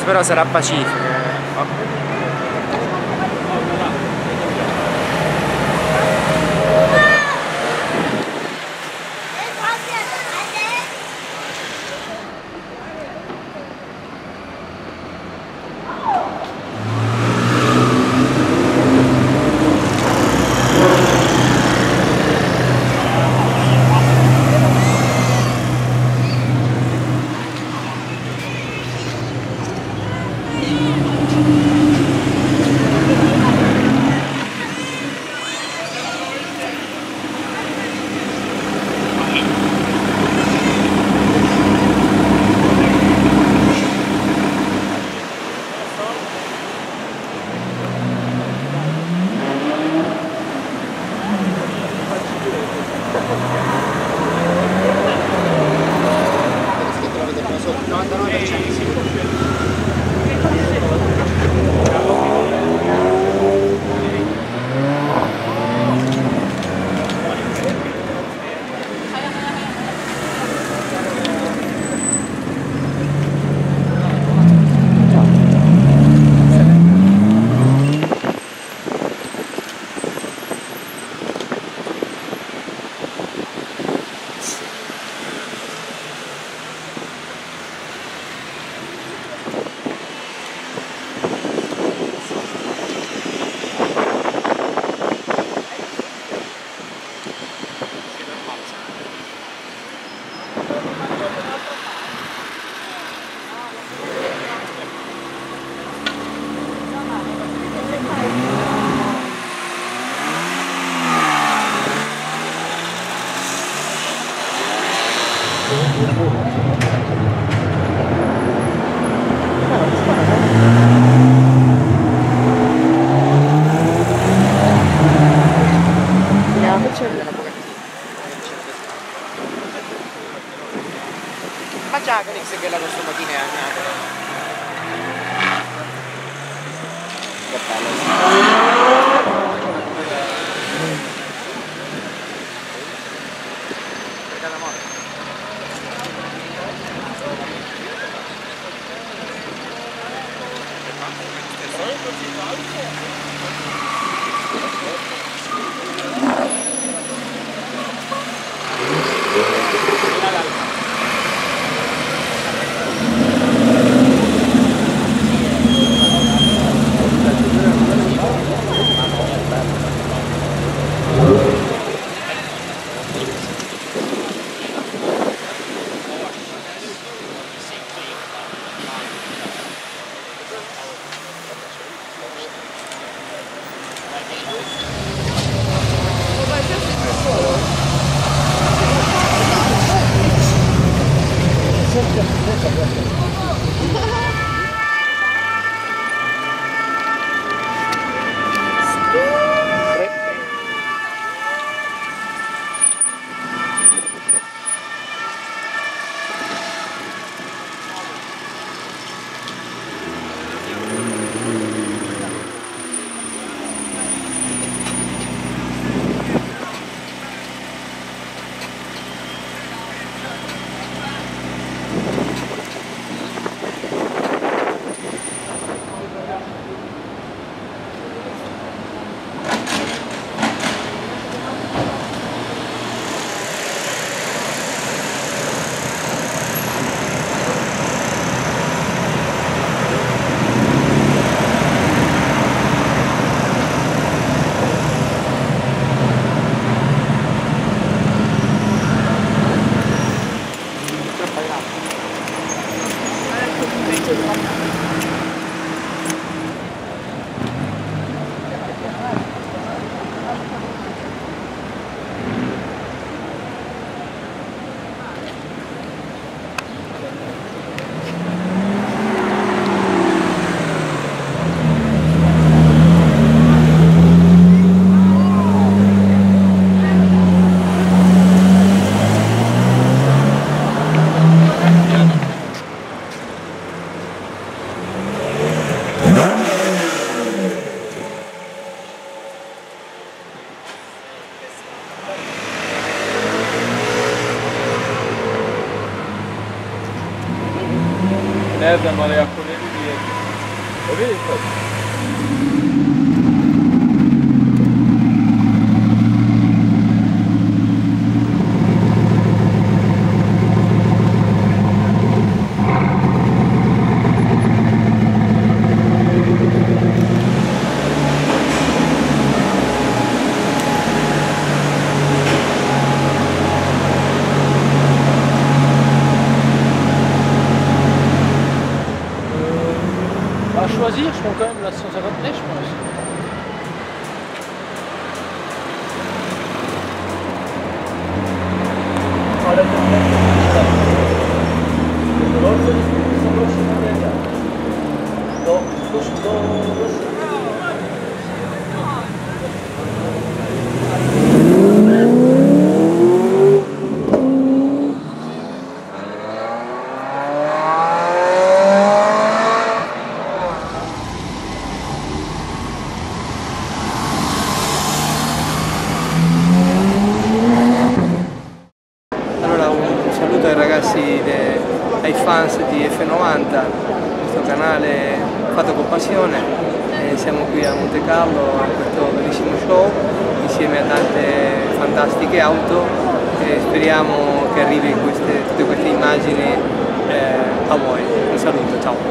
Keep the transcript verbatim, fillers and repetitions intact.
Spero sarà pacifico. Ma già che che la nostra mattina è andata. Nereden oraya koyayım diye. À choisir, je prends quand même la cent cinquante mètres, je pense. Allora un saluto ai ragazzi, de, ai fans di F novanta, questo canale fatto con passione, e siamo qui a Monte Carlo a questo bellissimo show insieme a tante fantastiche auto e speriamo che arrivi queste, tutte queste immagini eh, a voi. Un saluto, ciao!